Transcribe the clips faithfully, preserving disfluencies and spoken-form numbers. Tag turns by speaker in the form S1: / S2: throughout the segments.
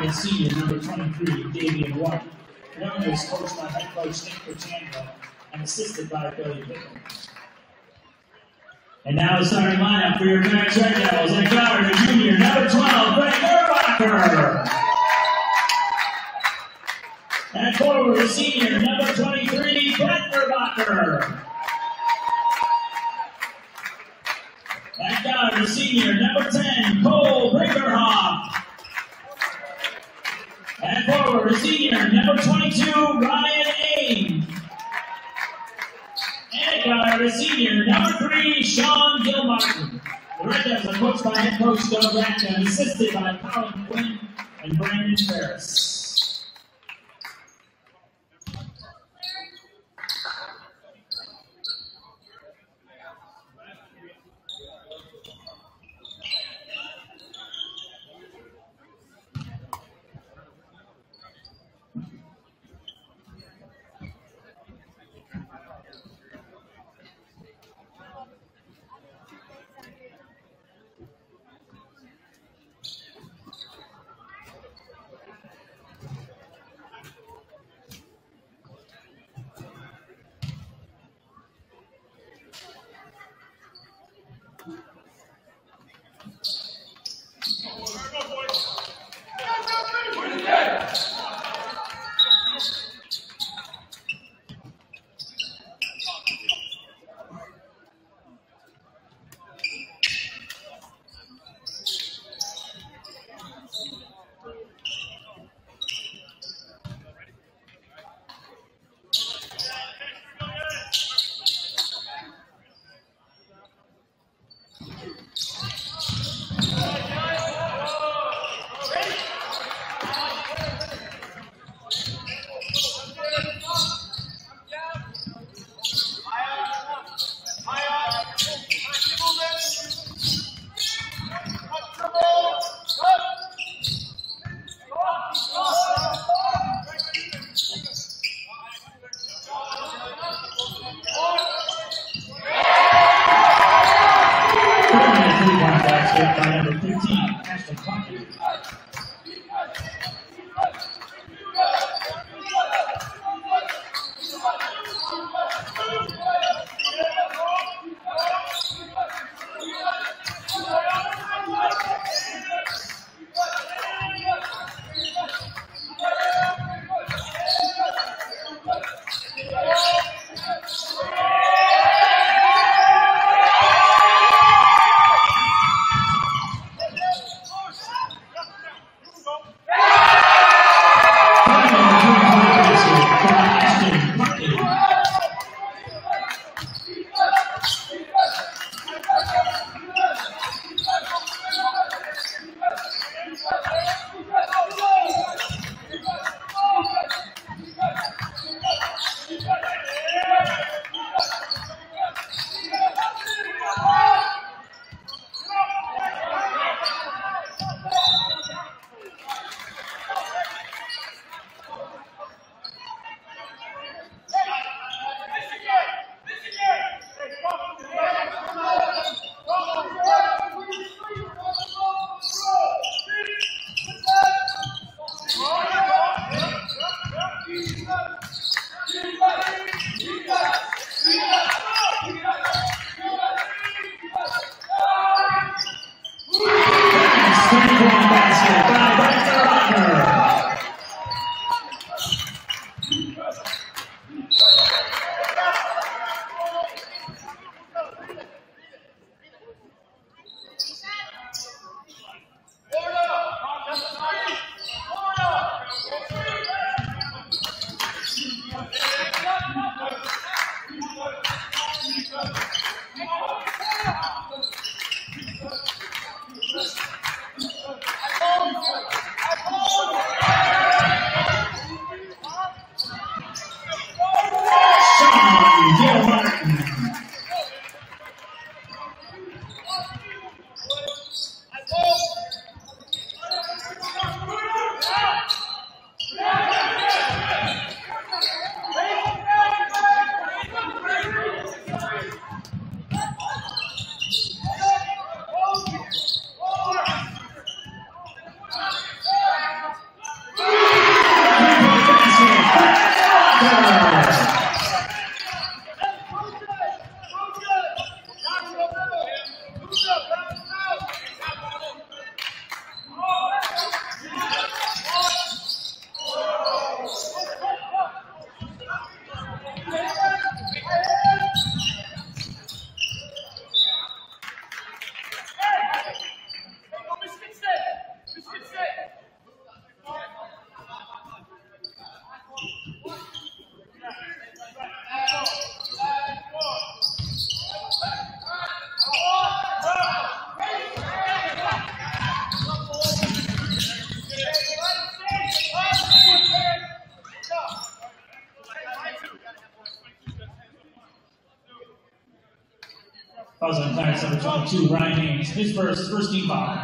S1: And senior number twenty-three, Damian White. Fredonia is coached by head coach Nick Cochandra and assisted by Billy Pickle. And now the starting lineup for your Clarence Red Devils. And guard, the junior, number twelve, Greg Urbacher. And forward, the senior, number twenty-three, Brett Urbacher. And guard, the senior, number ten, Cole Brinkerhoff. And forward, the senior, number twenty-two, Ryan Ames. And guard, the senior, number three, Sean Gilmartin. The Red Devils are coached by head coach Doug Ratner and assisted by Colin Quinn and Brandon Ferris. Fouls on Clarence, number twenty-two, Ryan Haynes. His first, first team foul.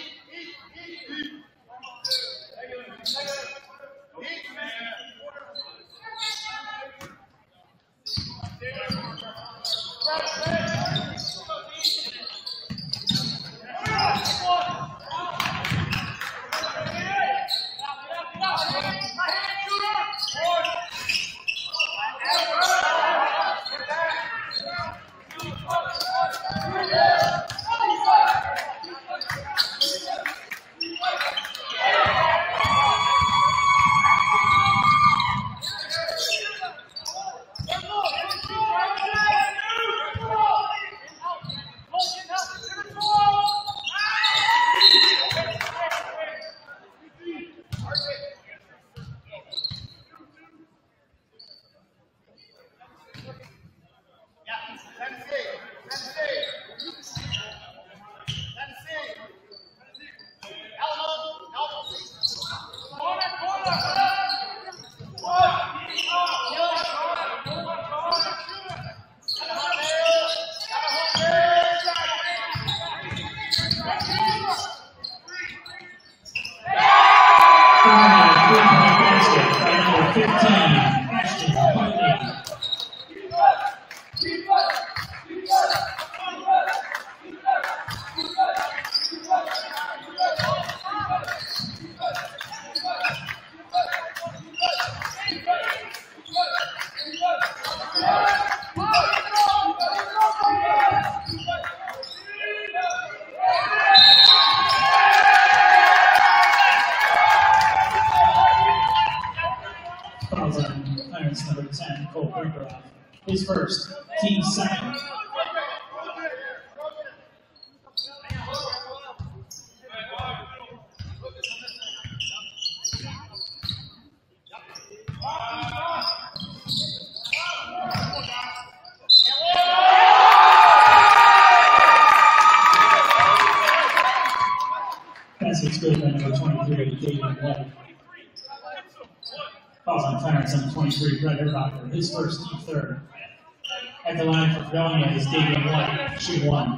S1: His first, team second. Basket's good by number twenty-three, David White. Falls on Clarence, number twenty-three, Brett Herbacher. His first, team third. At the line for Fredonia is David White, shoot one.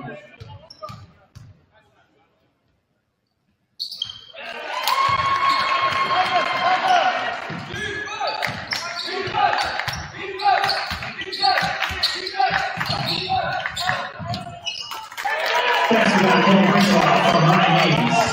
S1: Basketball goal whistle from Ryan Haynes.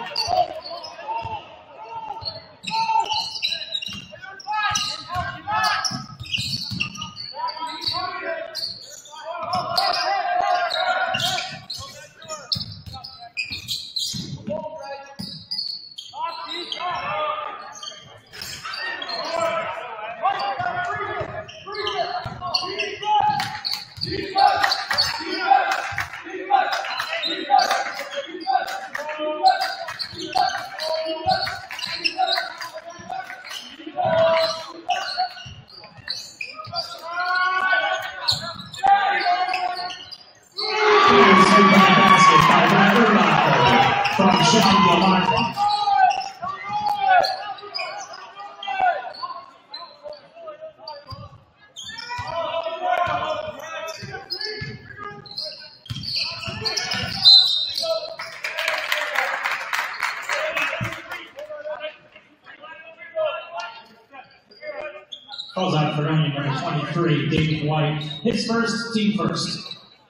S1: Calls out Fredonia, number twenty-three, David White. His first, team first.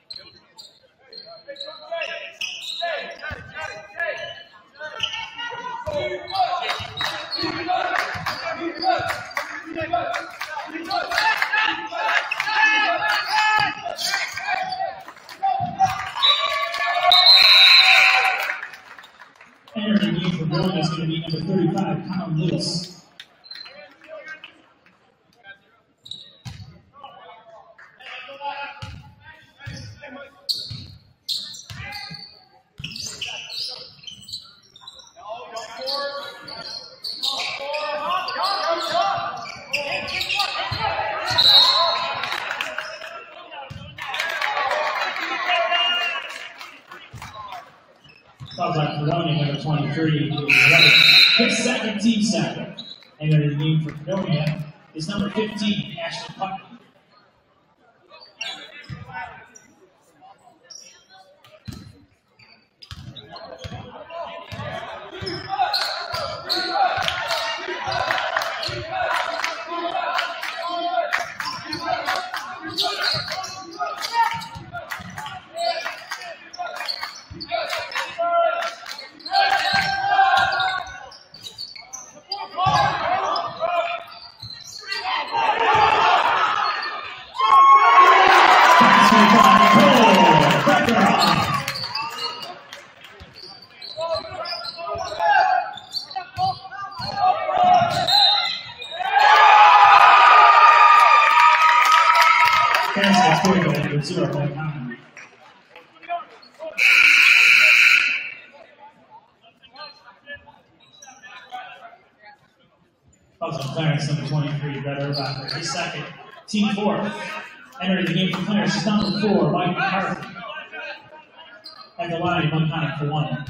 S1: Entering the game for Fredonia is going to be number thirty-five, Colin Lewis. Fouls on Fredonia, number twenty-three, his second, team second. Entering the game for Fredonia is number fifteen, Ashton Putnam. tied with zero point nine. Also, Clarence, number twenty-three, Brett Urbacher. His second, team fourth. Entering the game for Clarence is number four, Mike McCarthy. At the line, one time for one.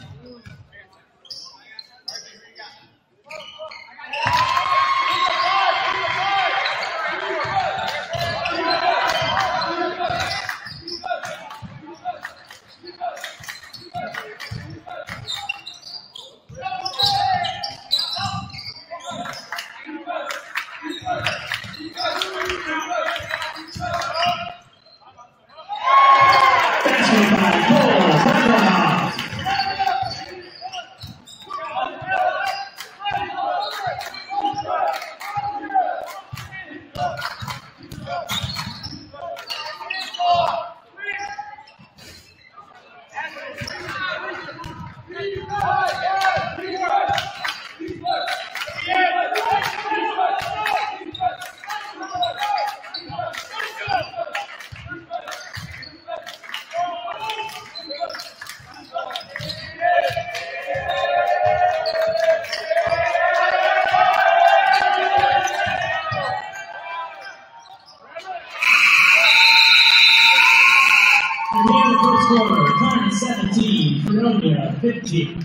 S1: Clarence seventeen, Fredonia fifteen.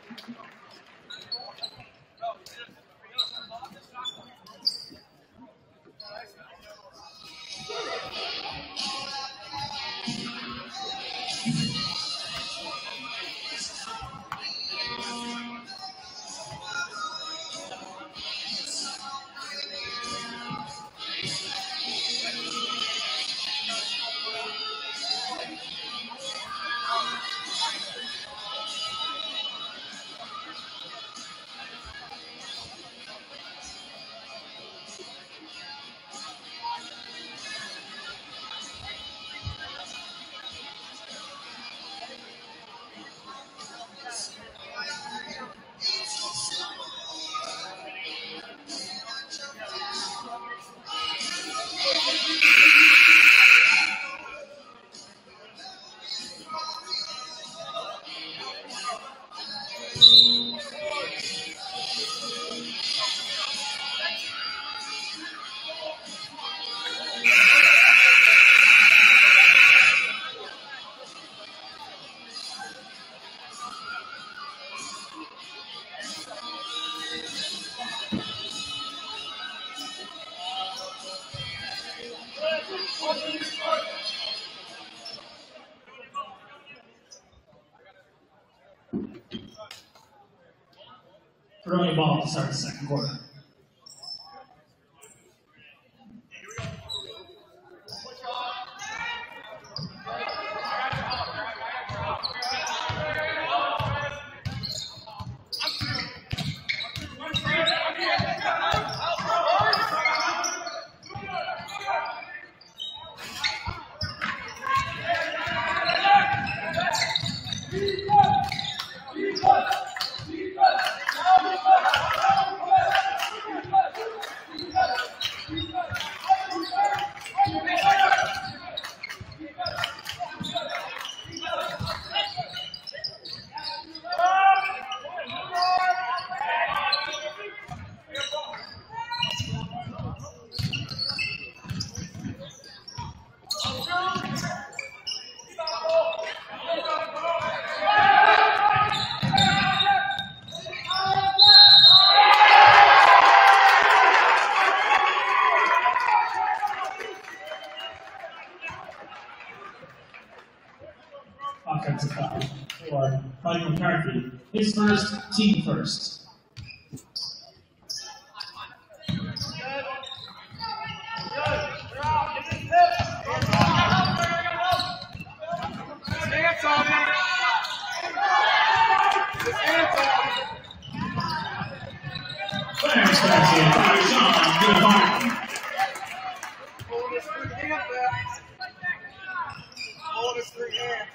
S1: Fredonia ball to start the second quarter. Offensive foul for Mike McCarthy. His first, team first. Clarence Varsity, by Sean, good Martin.
S2: Hold his three hands there. Hold his three hands.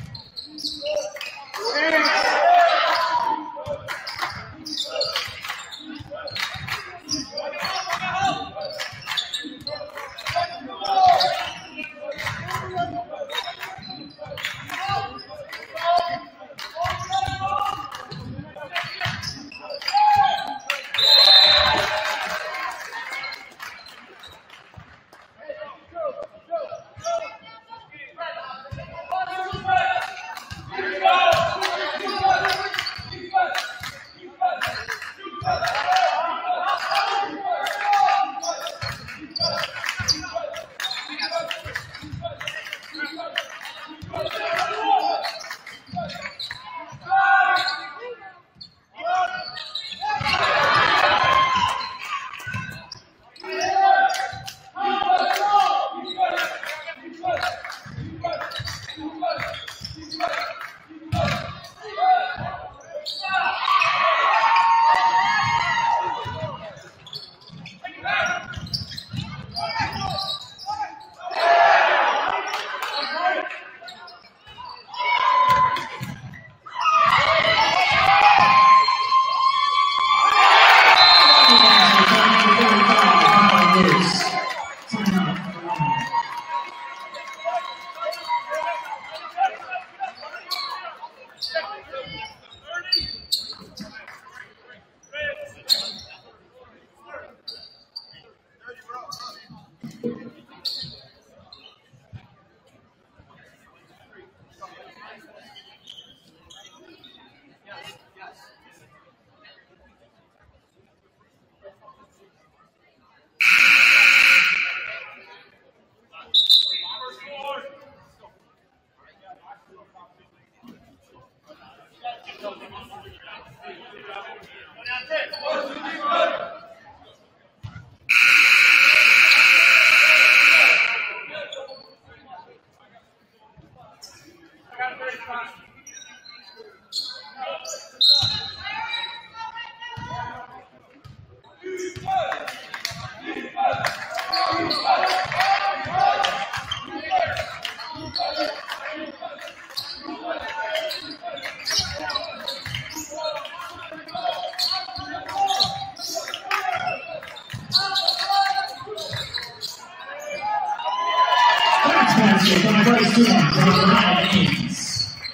S1: twenty-two, Brian Haynes.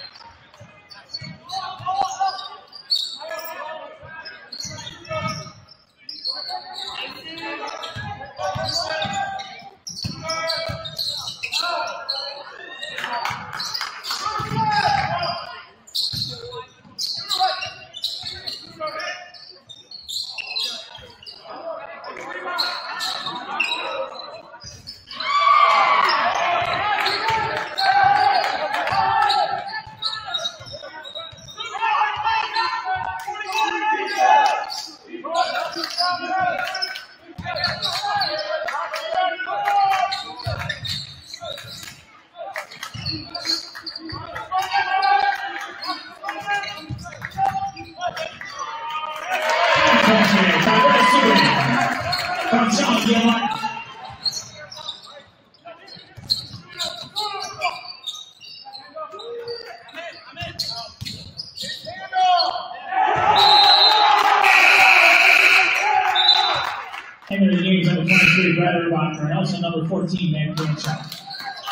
S1: And also number fourteen, man, Clarence.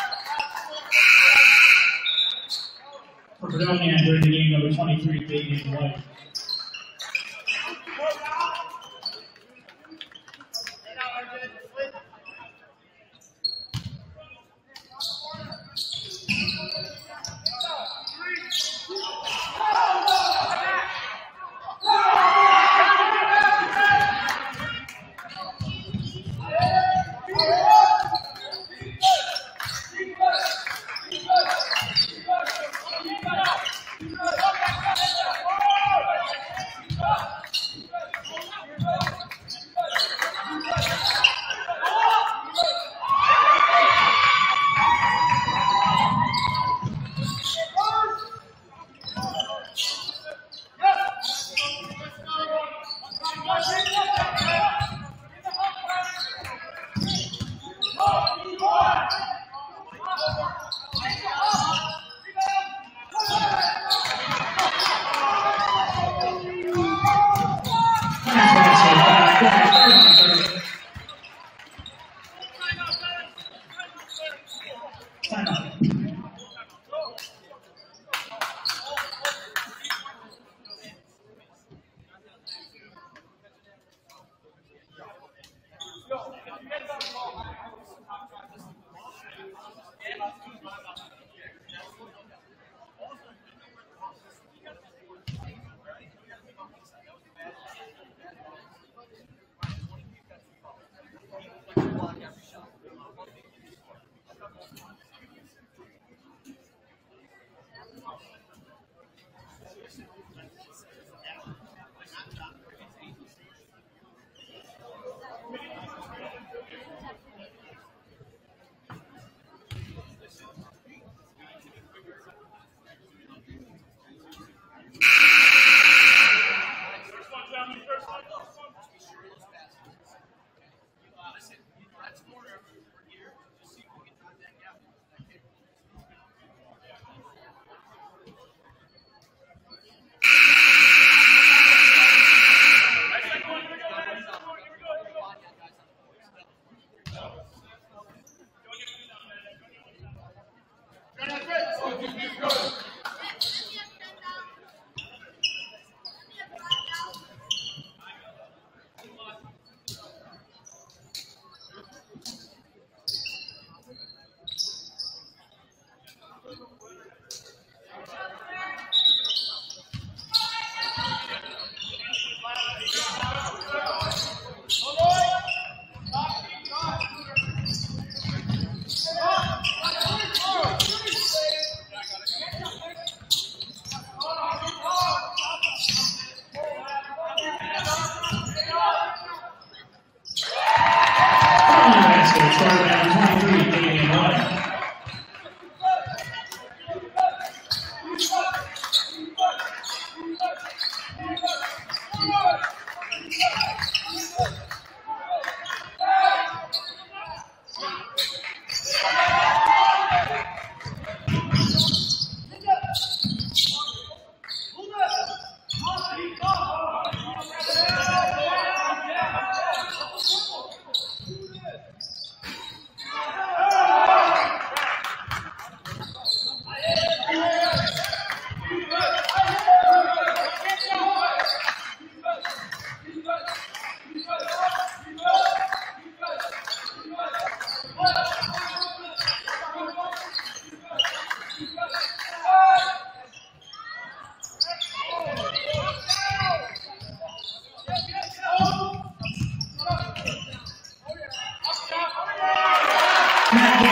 S1: For Fredonia, during the game, number twenty-three, David White.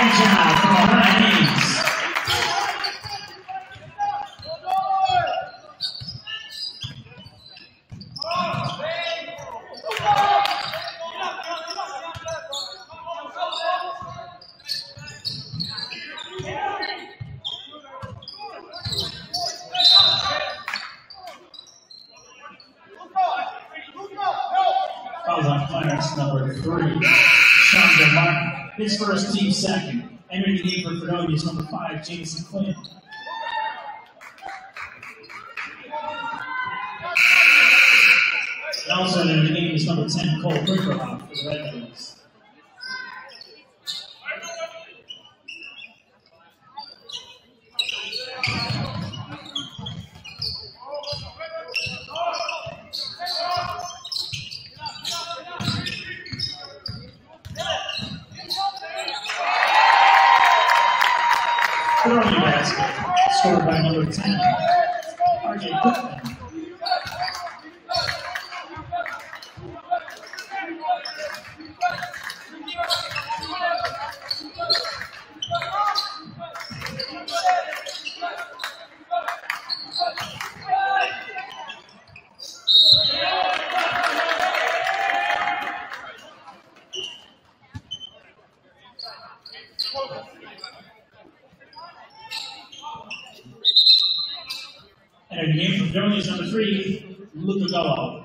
S1: job from Ryan Haynes. Fouls on Clarence, number three. Sean Martin, his first, team second. Entering the game for Fredonia is number five, Jameson Quinn. And also entering the game is number ten, Cole Brinkerhoff for the Red Wings. Fredonia basket, scored by number ten, R J Cookman. And the game for Fredonia is number three, Luca Gallo.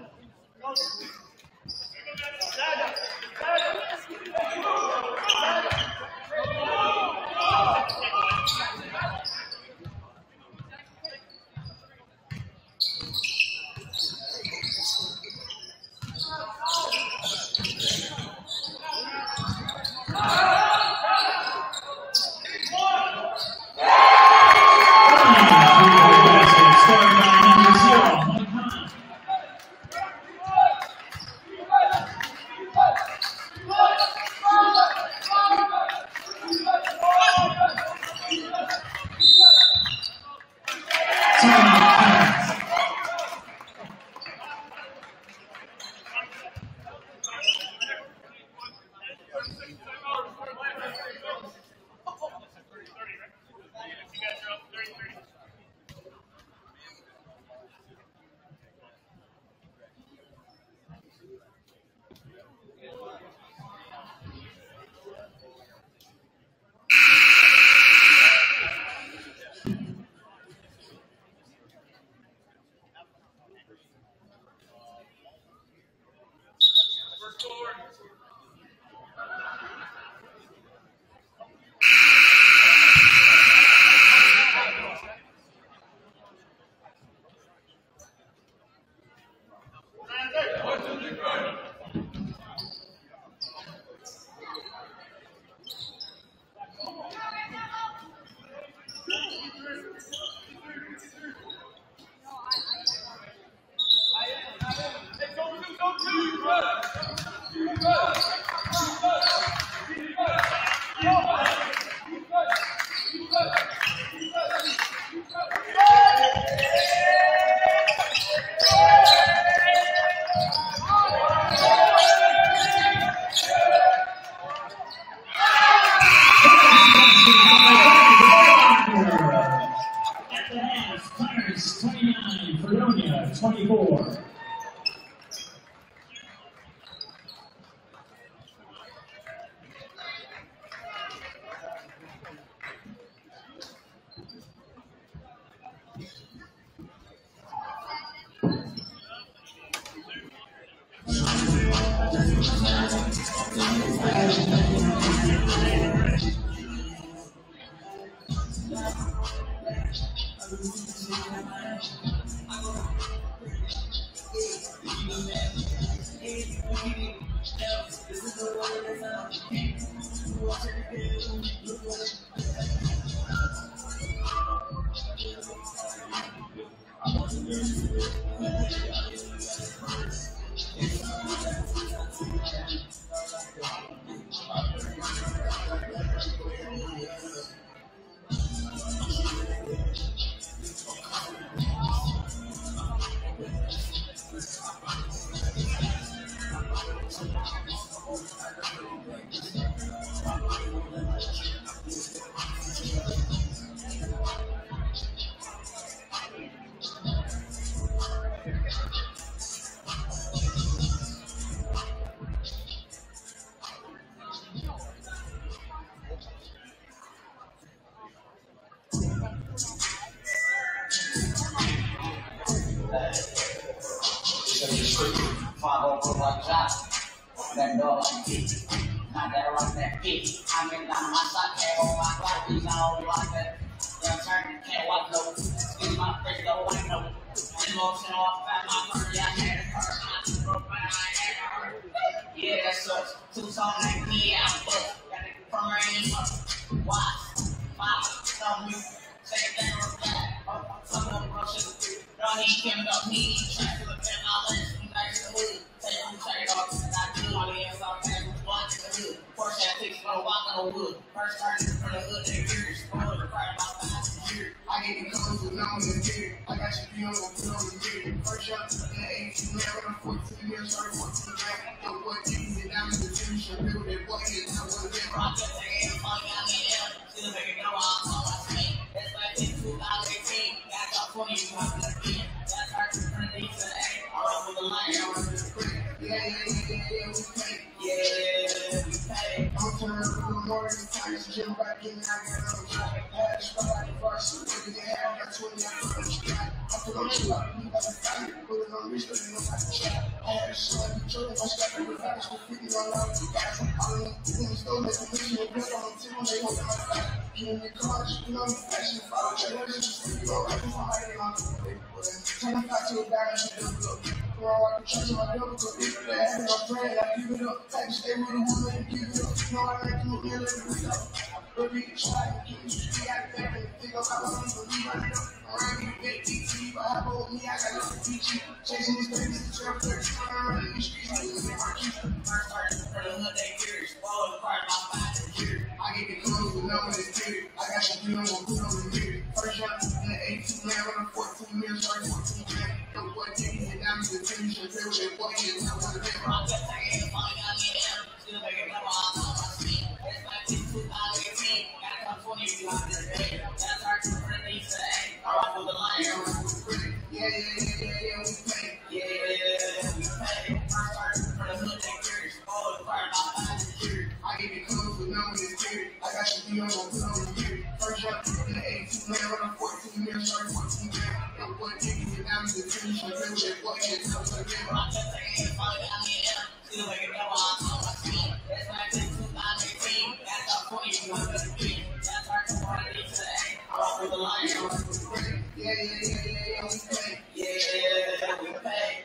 S1: Clarence, twenty-nine, Fredonia, twenty-four.
S3: That dog shit. Not that rock that bitch. I mean, I'm my shot, can't hold my life, these I don't like that. Young turn, can't watch no. Excuse my face, though, I know. Emotion off, fat my money, I had it hurt. I just broke my eye, yeah, that sucks. Two songs like me, I'm booked. Got it from her in up. Watch, five, tell me. Second thing, reply. Some of them rushes. Girl, he came up, he tried to look at my list. He nice in the hood. Take him, take it off. I do all the ass off, and was walking the hood. First, that takes slow, walk on the wood. First, started from the hood, they years. Spoiled the cry about five years. I get the colors with no one in here. I got you feeling on the mirror. First, shot in the eighteen, now when I'm fourteen years, started fourteen, now. The boy taking it down in the future. Build that boy, it's not one of them. I just take it, fuck, I mean, yeah. Still make it go out, all I see. That's like in two thousand eighteen. Got y'all twenty, you have to be. That's hard to turn the to the A. All up with the line, I'm with the free. Yeah, yeah, yeah, yeah, yeah, we pay. Yeah, we pay. I'm turning up in the morning, times gym back in, I got on the track. Had to spot out the varsity, baby, they had got twenty, I put on the track. I put on the track, you got the fight, put it on wrist, but you know how to track. I had a son, you told him I stopped at the fast, for fifty on out of the gas. I don't know, when we stole that commission, they put on the tip, they hold my back. Get in the car, you know, fashion, follow, check, let it just sleep, go right before I get on the way. Turn the back to a bag, she double up. Throw out the church on my double cup. If they have it, I'm praying, I give it up. Type stay with a woman and give it up. You know I like to look me and let it read up. Baby, try to keep me straight out of bed and think about what I'm gonna leave right up. Around me, big D T, but I hold me, I got nothing to teach you. Chasing these babies, the twelve, thirteen, I'm running these streets, I use it for keep. First started for the hood, they years. Fall apart about five years. I get the clothes with no one is here. I got some feeling on put on the mirror. First shot in the eighteen, now when I'm fourteen years, started fourteen, man. The boy taking it down to the finish and feel that boy is not one of them. I'm just taking it, funny, I need it. Still making it all on my feet. It's like two thousand eighteen. Gotta come twenty, you have to pay. That's our two for the D to the A. All right, with the line. Yeah, yeah, yeah, yeah, yeah, we pay. Yeah, we pay. First started for the hood, they years. All the fire about five years. I get the clothes with no one is here. I got you feeling on put on the mirror. First shot in the eighteen, now when I'm fourteen years, started fourteen, man. The boy taking it down to the finish and feel that boy is not one of them. I'm just taking it, funny, I need it. Still making it all on my feet. It's like two thousand eighteen. That's our twenty, you have to be. That's our two for the D to the A. All with the line. Yeah, yeah, yeah, yeah, yeah, we pay. Yeah, we pay.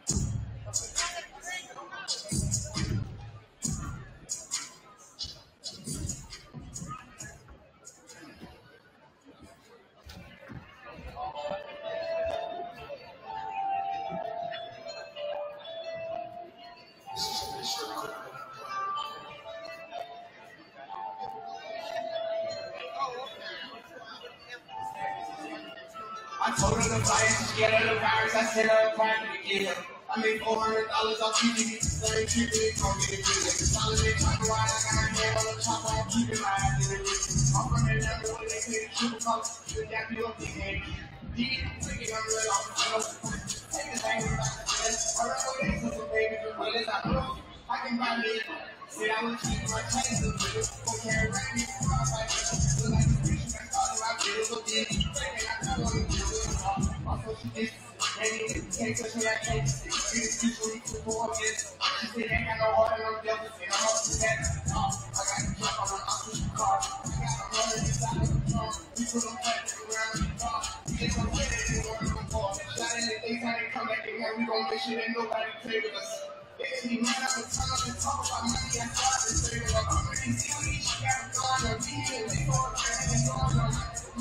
S3: I told her the client to get her the virus, I sent her a crime to get her. I made four hundred dollars off T V, thirty people, don't get it good. Solid they talk around, I got my hand on the top, I'm keeping my eyes in the wrist. I'm from the level where they pay the triple cost, the gap you up the head. Dig it, take it, I'm real off the floor. Take this thing back to the best. I run away from the baby, the well as I know. I can buy me, say I was keeping my chains up with it. Go carry around me, I'm like, feel like the bitch, I thought I feel so big. I know I'm also, she did, and it can't touch me, I can't see. It's usually two four against. She said, ain't got no heart and no devil, and I'm up to that. No, I got to jump on an option car. I got a runner inside of the drum. We put them back around the car. We get some shit and they want to go far. Shot in the daytime, they come back again. We gon' make sure that nobody play with us. They see me out of time to talk about money and try to say, well, I'm going to see what she got going on. We need to go on and go on.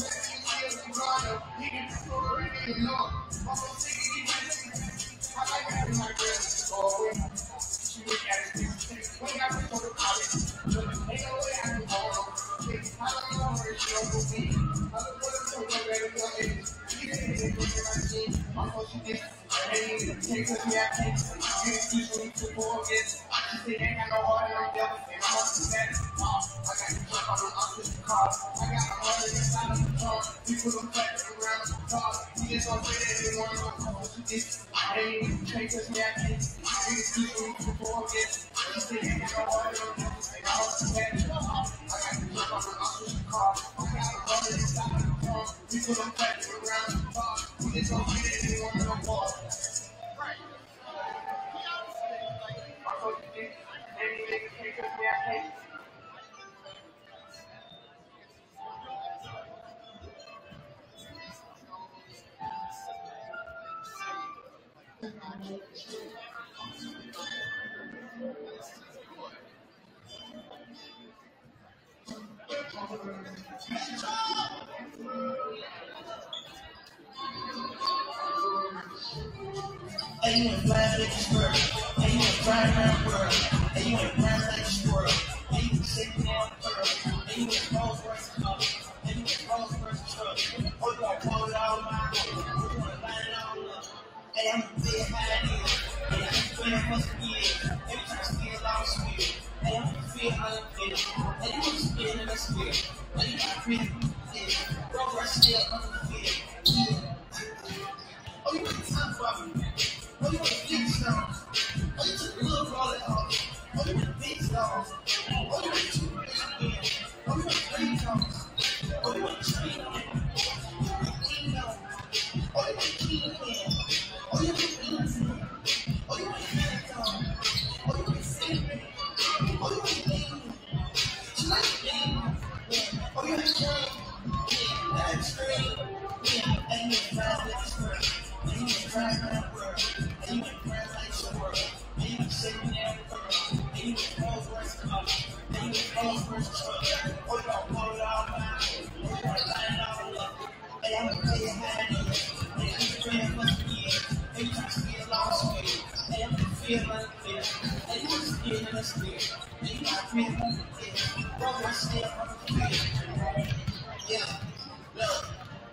S3: I like having my girl always. She look at it, when I was going to college, ain't no way I can go on. I don't know where she don't go be. I don't want to go there to go in. She didn't even go to my team. My phone she did. And they need to take us me, I can't. You didn't teach me to go against. She said, ain't got no heart and no devil. And I'm up to that. I got to jump on an opposite car. I got a mother inside of the car. We put them back around the car. We just don't say that they want to go home. She did. I ain't even take us me, I can't. You didn't teach me to go against. She said, ain't got no heart and no devil. And I'm up to that. I got to jump on an opposite car. I got a mother inside of the car. We put them back around the car. We just don't say that they want to go home. Right. I Hey, you ain't flying like a squirrel. Hey, you ain't flying around the world. Hey, you ain't flying like a squirrel. Hey, you ain't shaking down the pearl. Hey, you ain't Rolls Royce color. Hey, you ain't Rolls Royce truck. Oh, you gon' pull it all my way. You wanna line it all up. Hey, I'm gonna feel how it is. Hey, I'm feeling for some years. Every time I feel all sweet. Hey, I'm gonna feel how it feels. Hey, you wanna spin in the spirit. Hey, you got pretty good. Rolls Royce still on the field. Yeah. Oh, you want time for me. Oh, you want the big stones. Oh, you took a little roll it off. Oh, you want the big stones. Oh, you want the two big stones. Oh, you want the three stones. Oh, you want the tree stones. Oh, you want the king stones. Oh, you want the king stones. Oh, you want the king stones. Oh, you want the king stones. Oh, you want the cinnamon. Oh, you want the king. You like the king? Yeah. Oh, you want the king? Yeah. That's great. Yeah. And you're fast like a squirrel. And you ain't crying around the world. And you ain't crying like your world. And you ain't shaking down the world. And you ain't Rolls Royce color. And you ain't Rolls Royce truck. Oh, you gon' pull it all out. Oh, you wanna line it all up. Hey, I'm gonna tell you how it is. Hey, I'm praying for some years. Every time I feel all sweet. Hey, I'm gonna feel like this. Hey, you wanna feel in the spirit. Hey, you got really want to feel. Rolls Royce still on the field. Yeah, look.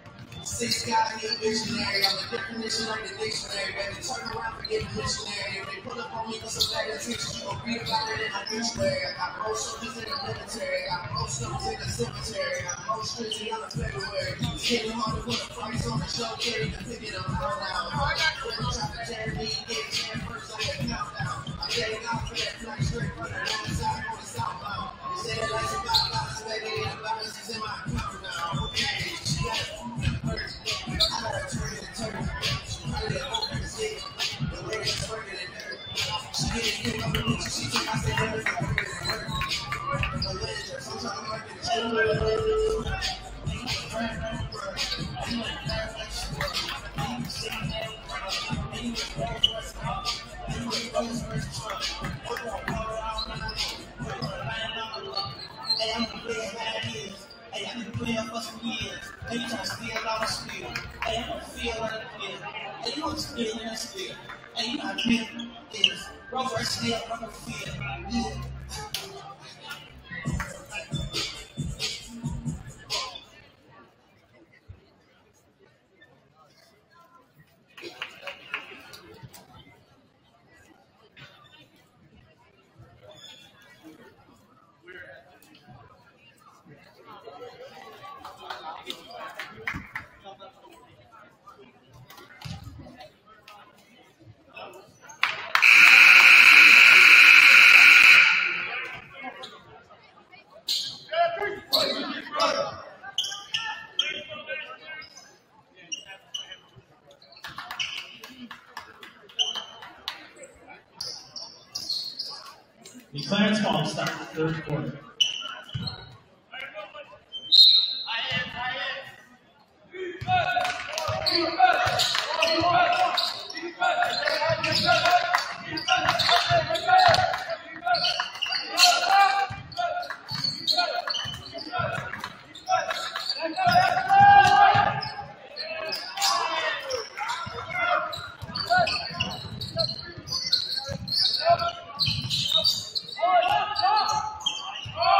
S3: Six guys here, visionary. I'm the definition of the dictionary. Better turn around and get a missionary. If they pull up on me for some bad attention, you gon' read about it in my dictionary. I got more soldiers in the military. I got more stones in the cemetery. I got more streets in the February. It's getting hard to put a price on the show. Carry the picket on the now. When I'm trying to carry me, get ten first on the countdown. I'm getting out for that flight straight from the north side on the southbound. They say that life's about balance, baby, and the balance is in my account now. Okay, she got it. I gotta turn it and turn it. She probably open the stick. The way she's working it dirt. She get it in on the bitch. She took I said never got working it work. The ledger. Sometimes I'm working it. Ain't no friend around the world. Ain't no friend like she was. Ain't no sitting there with her. Ain't no Rolls Royce car. Ain't no Rolls Royce truck. We're gonna pour it all night. We're gonna line it all up. Hey, I'm gonna play it how it is. Hey, I've been playing for some years. Hey, you trying to steal all the skill. Hey, I'm gonna feel like a kid. Hey, you want to steal in that skill. Hey, you know how kid is. Rolls Royce still on the field. Yeah.
S1: The Clarence ball starts the third quarter.
S2: Oh!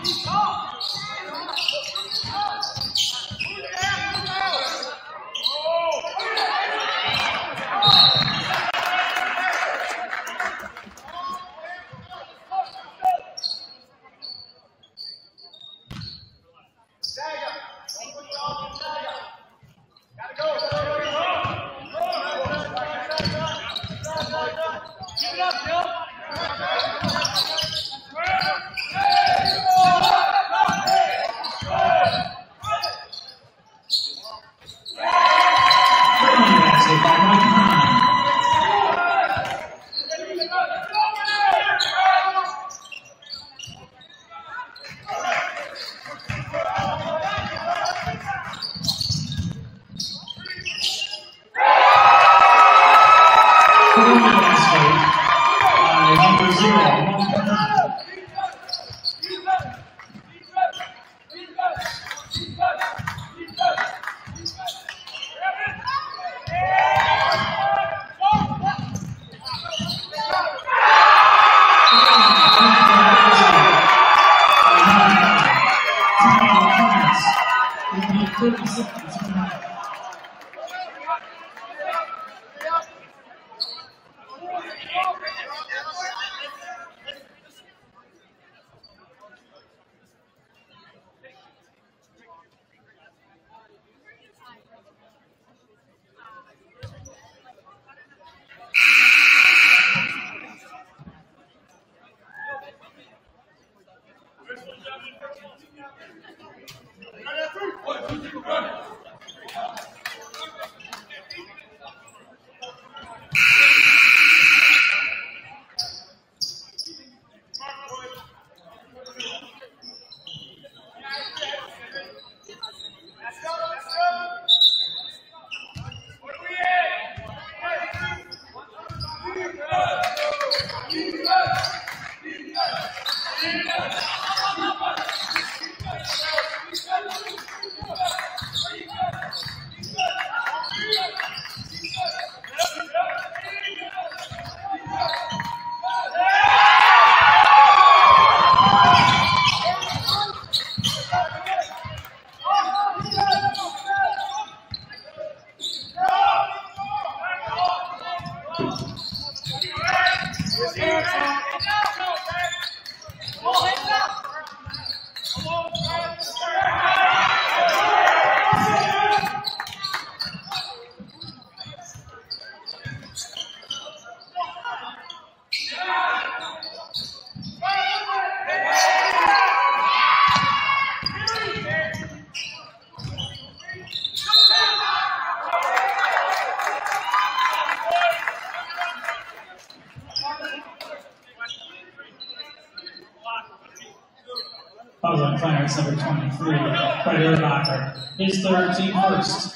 S1: Fouls on Clarence, number twenty-three, Fredonia, his third, team first.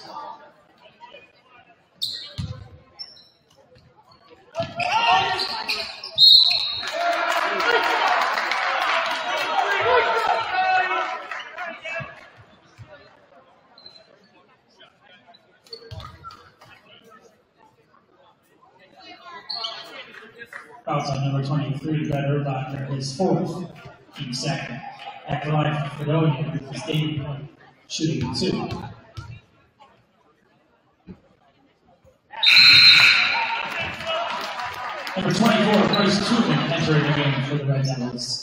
S1: Fouls on number twenty-three, Fredonia, his fourth, team second. At the line for Fredonia, his debut point, shooting two. Number twenty-four, Bryce Tubman, entering the game for the Red Devils.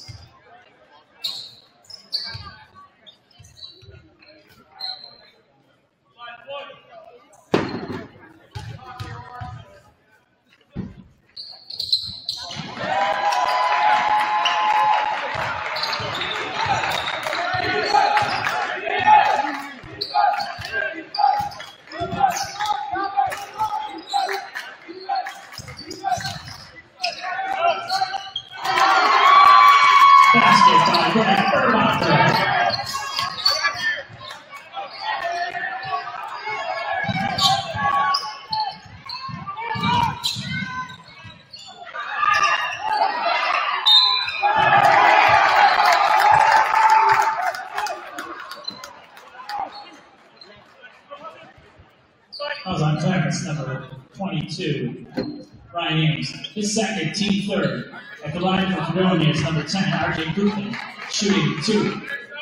S1: Fouls on Clarence, number twenty-two, Ryan Ames, his second, team third. At the line for Fredonia is number ten, R J Koopman, shooting two.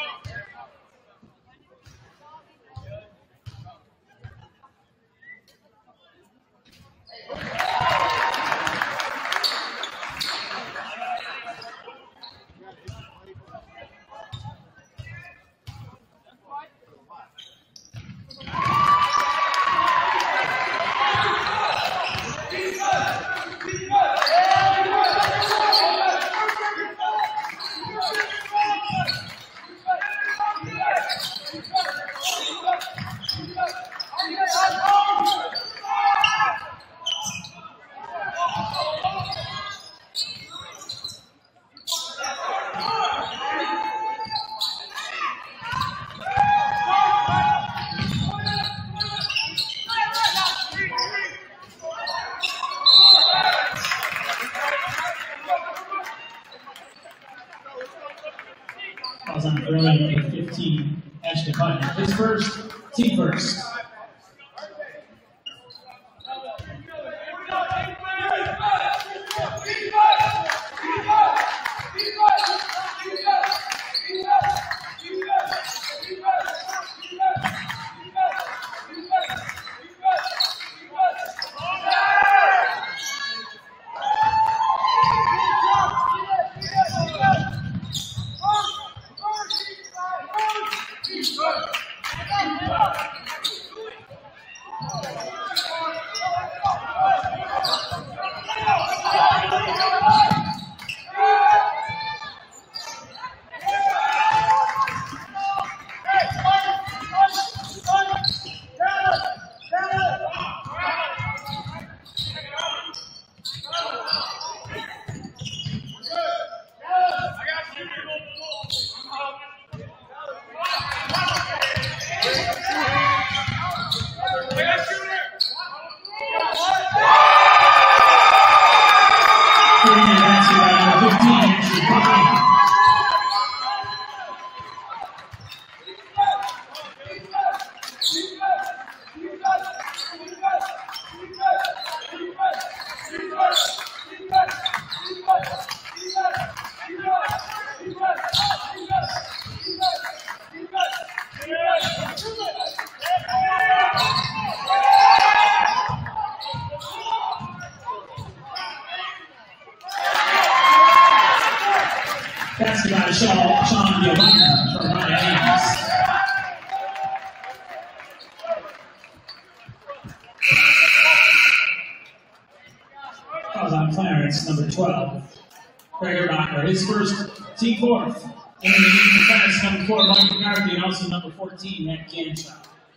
S4: Calls on Fredonia fifteen, Ashton Putnam. His first, team first. Calls on Clarence, number twelve. His first, team fourth. And then the defense, number four, Mike McCarthy, and also number fourteen, Matt Ganshaw.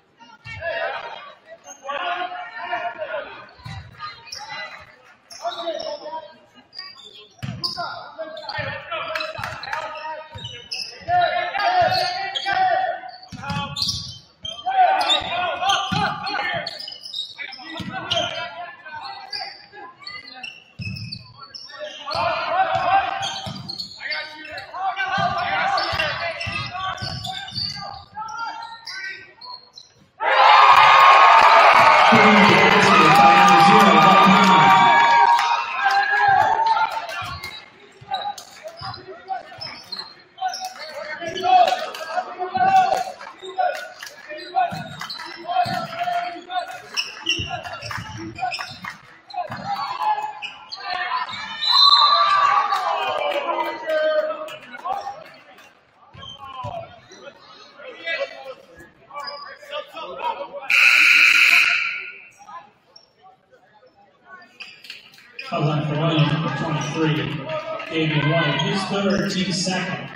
S4: Calls on Fredonia, number twenty-three, David White. His third, team second.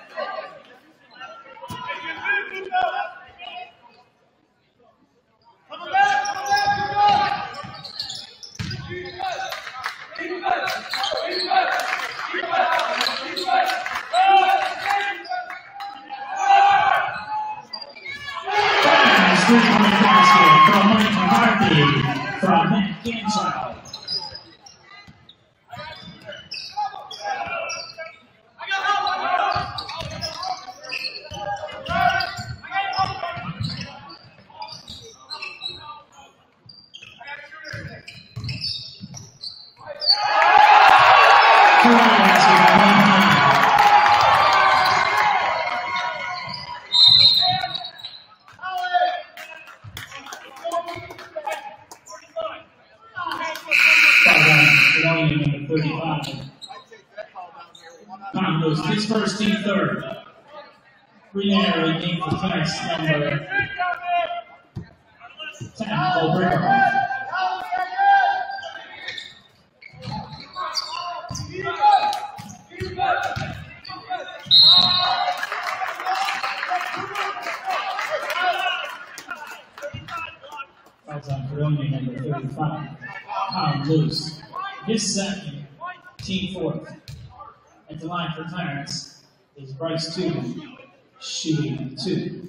S4: Three-point basket from Mike McCarthy from Matt Ganshaw.
S1: thirty-five. Time goes his first, team third. Free air game for Clarence, number ten, Cole Breaker. Fouls on Fredonia, number thirty-five. Pound loose. His second, team fourth. At the line for Clarence is Bryce two, shooting two.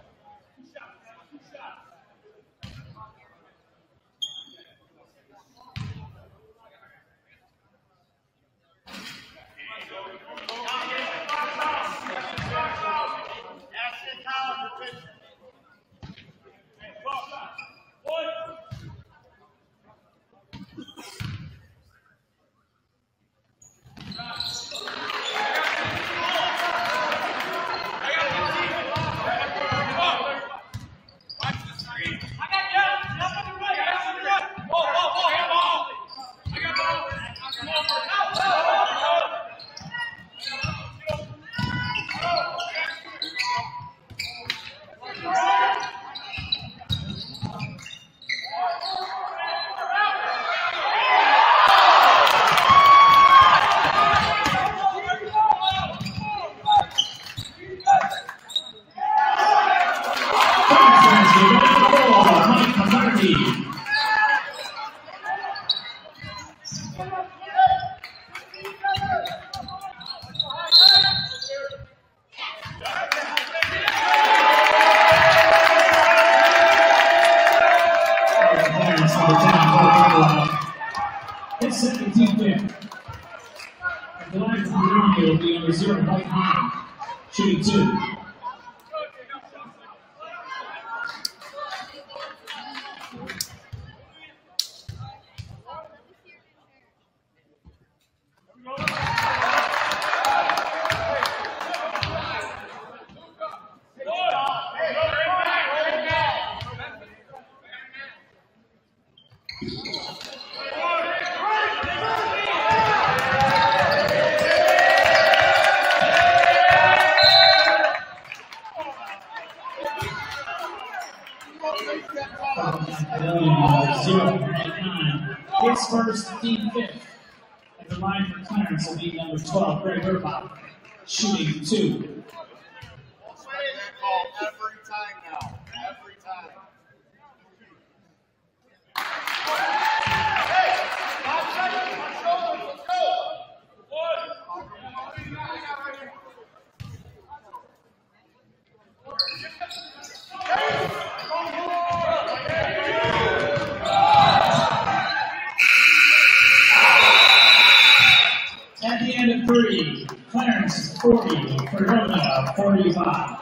S1: Shooting two. His first, team fifth. At the line for Clarence will be number twelve, Greg Urbach, shooting two.
S2: Every time now. Every time.
S1: At the end of three, Clarence forty, Fredonia forty-five.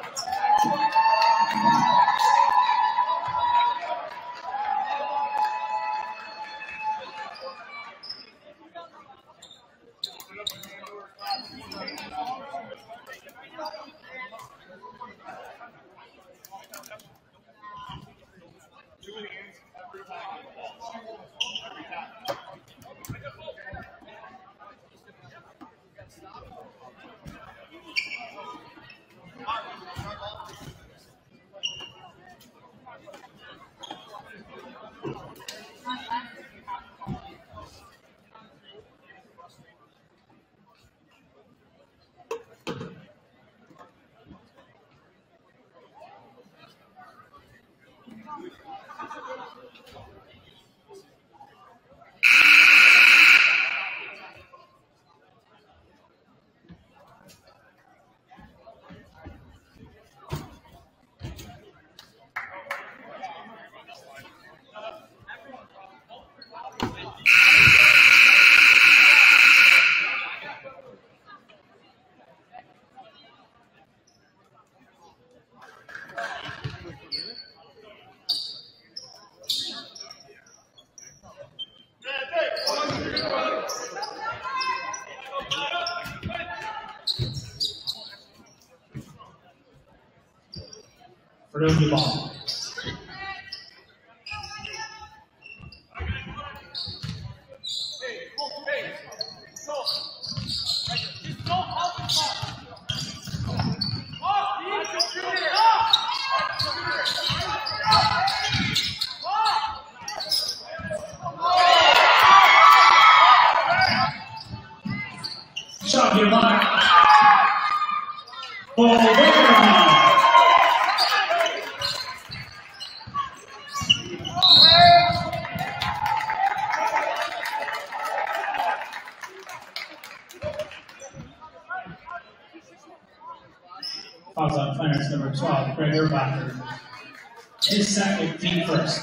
S1: Fredonia ball.
S4: Fouls on Clarence, number twelve, Greg Erbacher. His second, team first.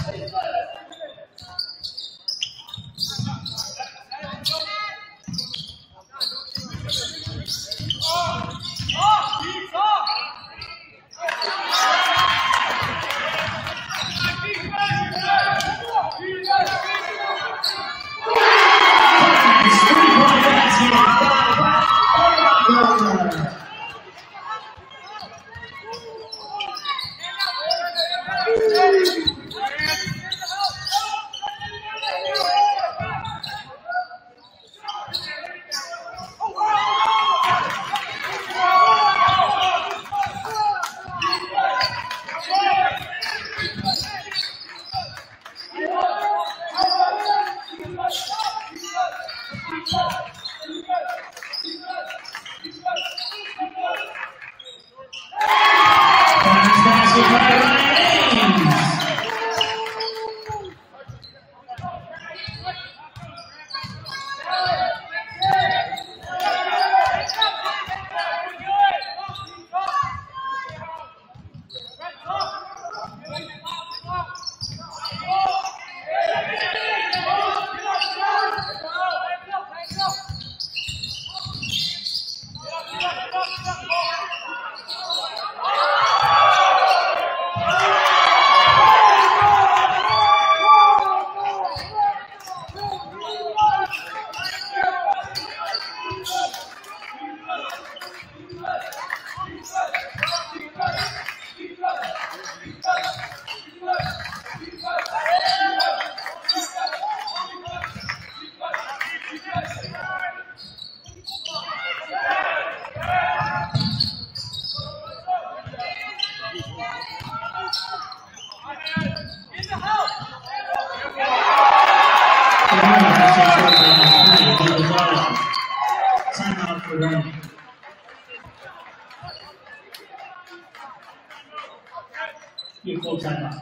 S4: Timeout for Fredonia. Be a full timeout.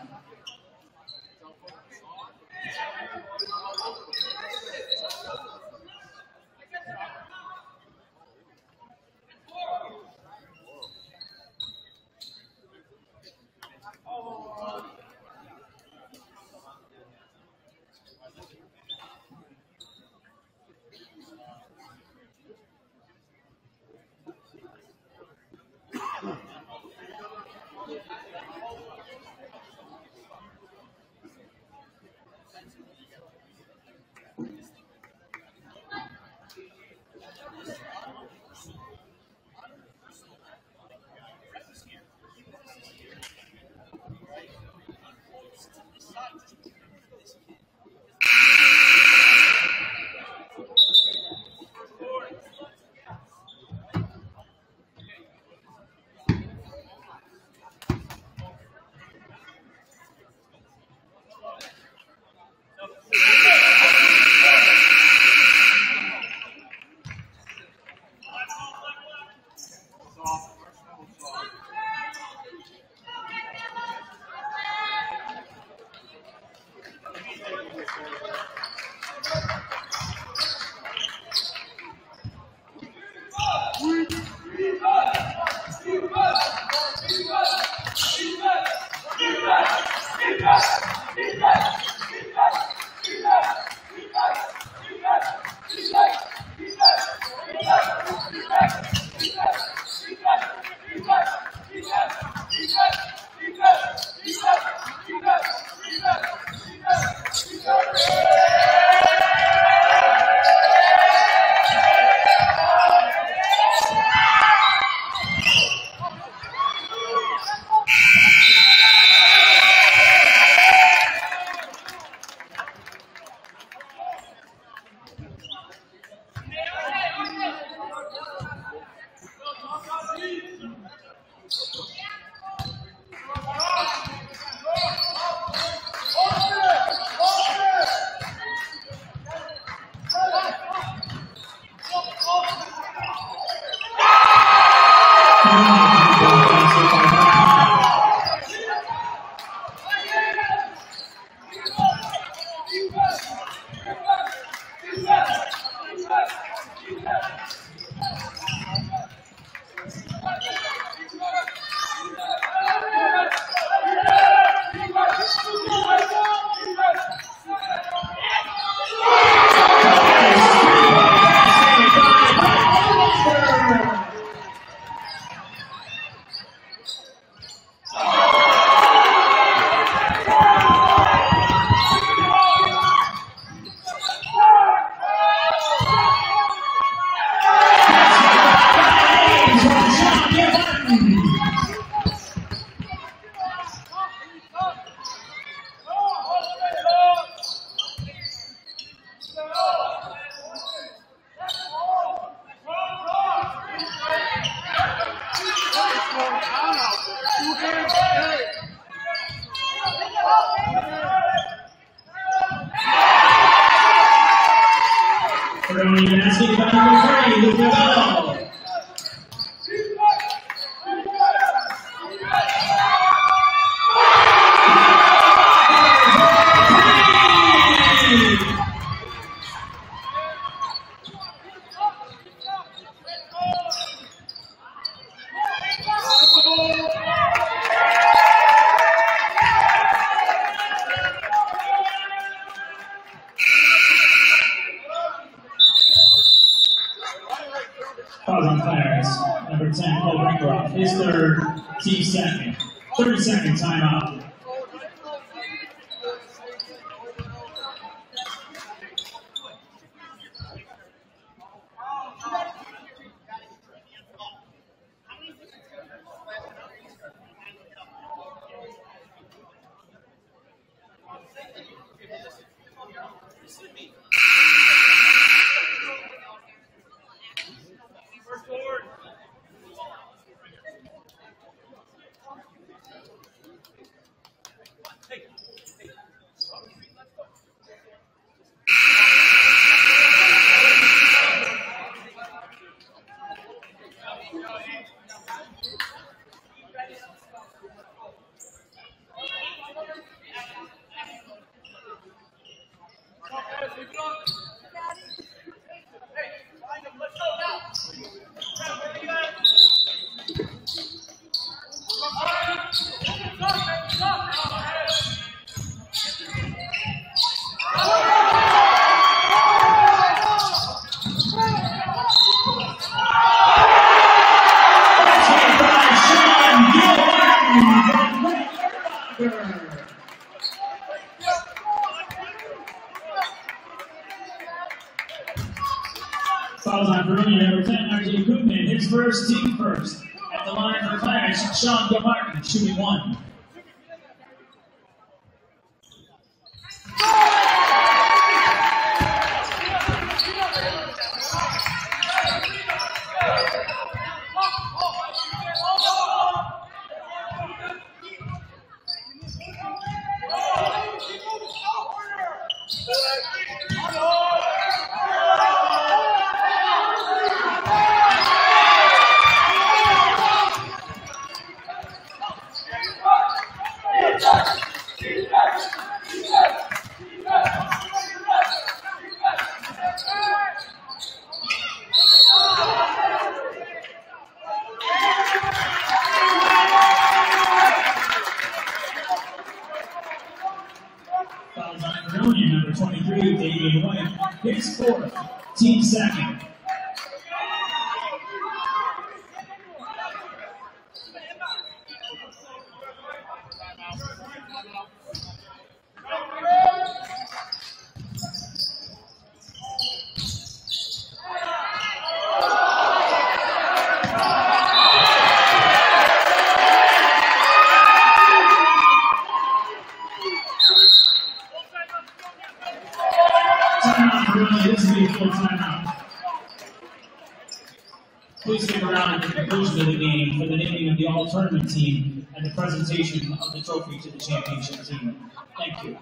S4: Maroon asking about number three, Luca Bell. Calls on Clarence, number ten, Cole Ringroff. His third, team second. thirty second timeout. Fouls on Fredonia, number ten, R J Koopman, his first, team first. At the line for Clarence, Sean Gilmartin, shooting one. Number twenty-three, Damian White, his fourth, team second. This will be a full timeout. Please stick around at the conclusion of the game for the naming of the all-tournament team and the presentation of the trophy to the championship team. Thank you.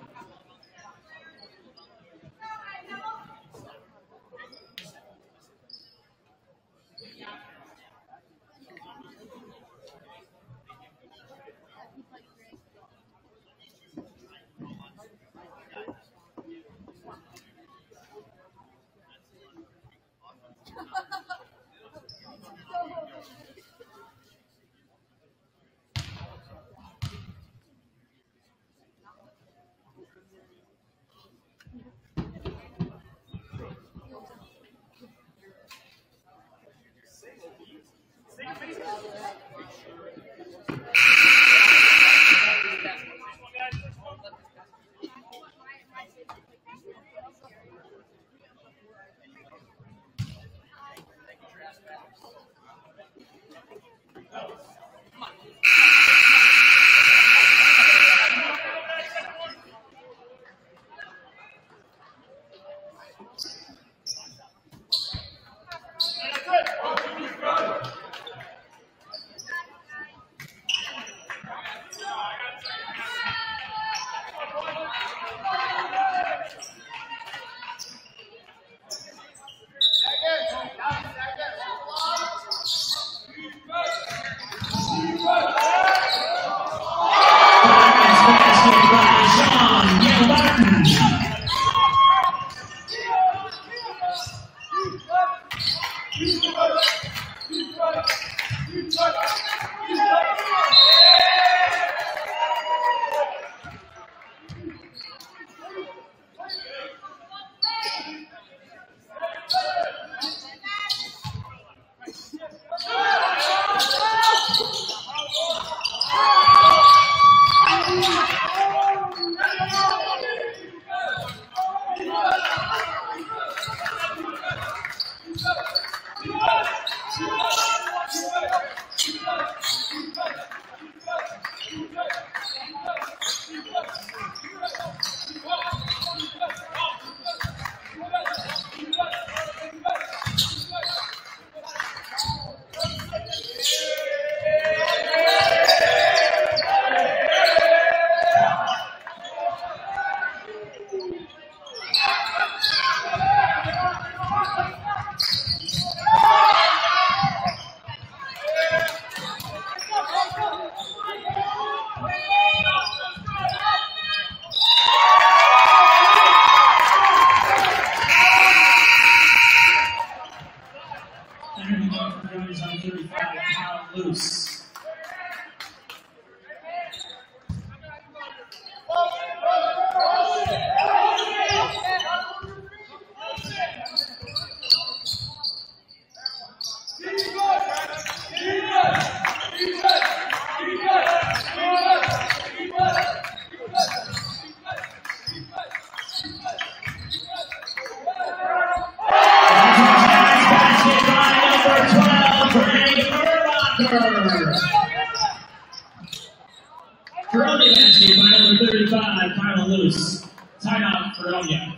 S1: Fredonia basket by number thirty-five, Kyle Lewis. Timeout, Fredonia.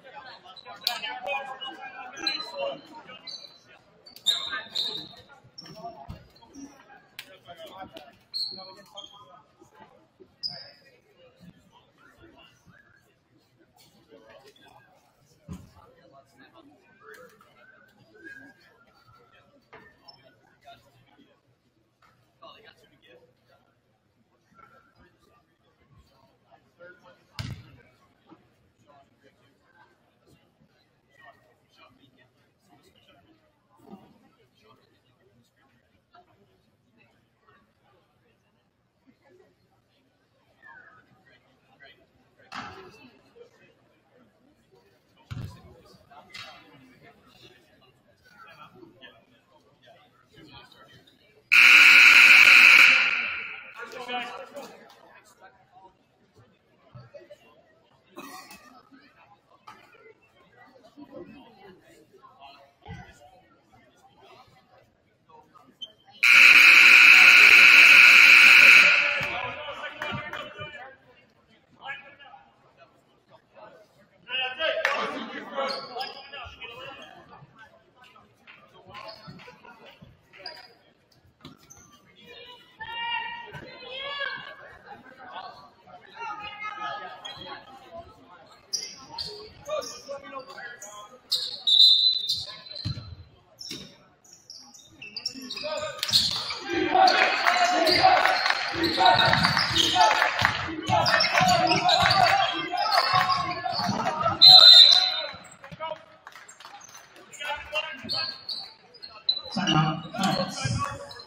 S1: Timeout, Clarence.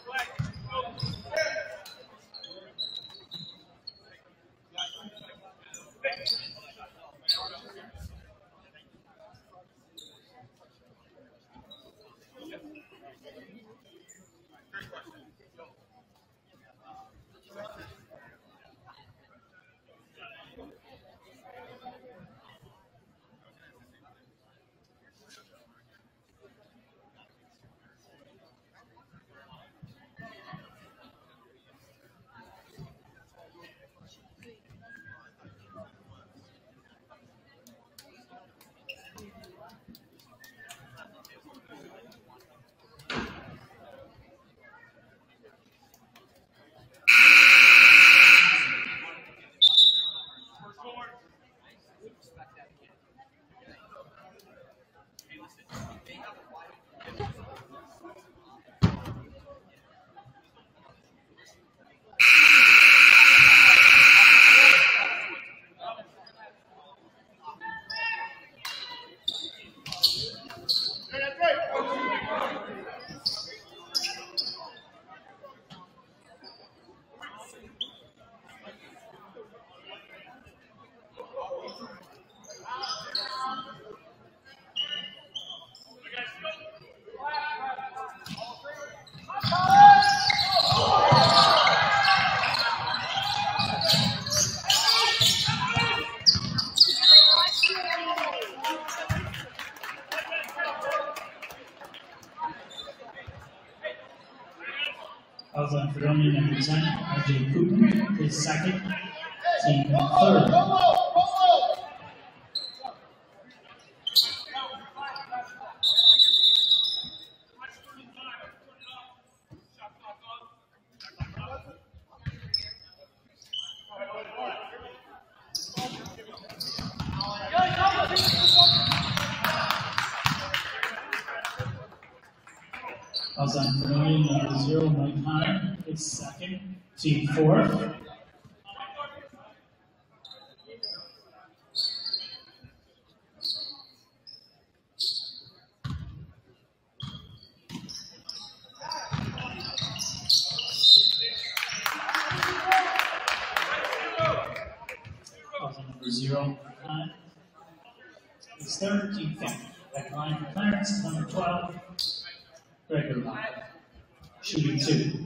S1: Fouls on Fredonia, number ten, R J Cooper, his second, team third. Fouls on Fredonia, number zero, Mike Hunter, his second, team fourth. Fouls on number zero, Mike Hunter, his third, team fifth. Back line for Clarence, number twelve. Gregor, shooting two.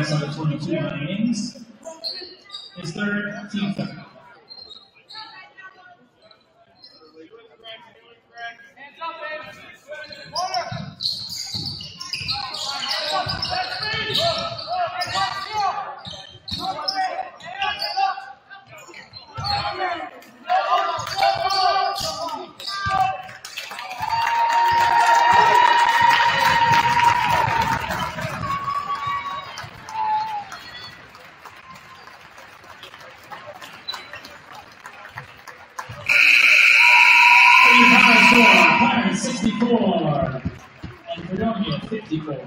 S4: Clarence number twenty-two, Ryan Ings. His third, team third. Clarence sixty-four and Fredonia fifty-four.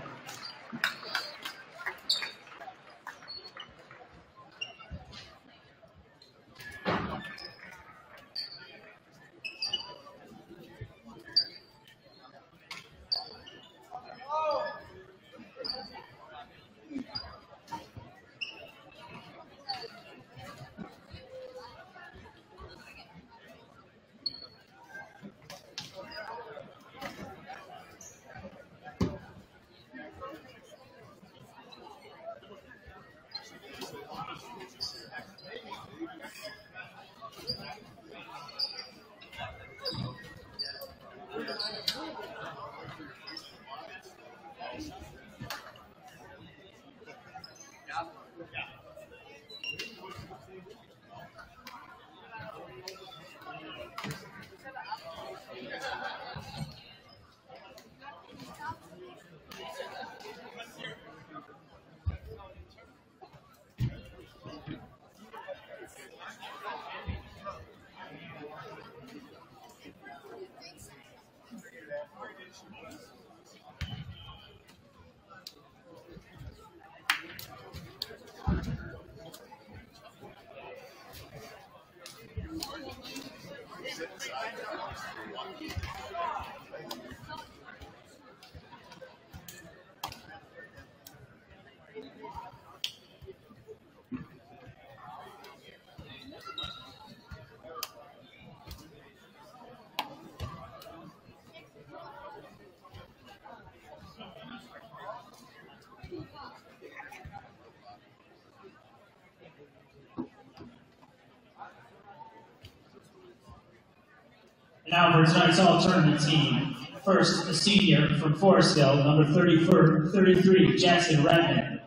S4: Now for tonight's all-tournament team. First, a senior from Forestville, number thirty-three, Jackson Redman.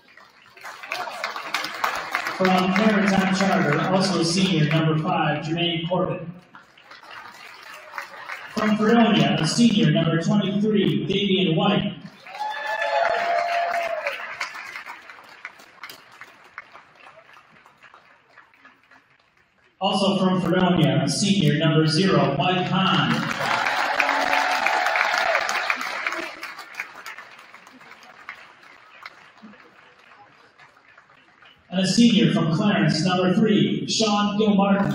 S4: From Maritime Charter, also a senior, number five, Jermaine Corbin. From Fredonia, a senior, number twenty-three, Damian White. Also from Fredonia, a senior, number zero, Mike Hahn. And a senior from Clarence, number three, Sean Gilmartin.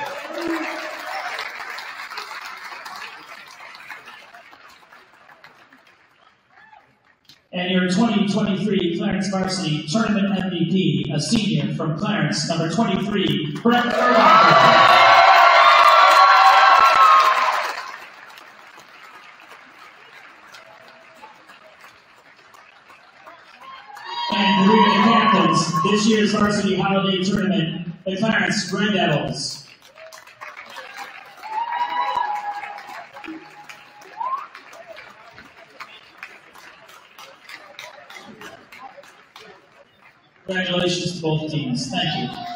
S4: And your twenty twenty-three Clarence Varsity Tournament M V P, a senior from Clarence, number twenty-three, Brett Erlacher. And the Regan captains, this year's Varsity Holiday Tournament, the Clarence Red Devils. Congratulations to both teams. Thank you.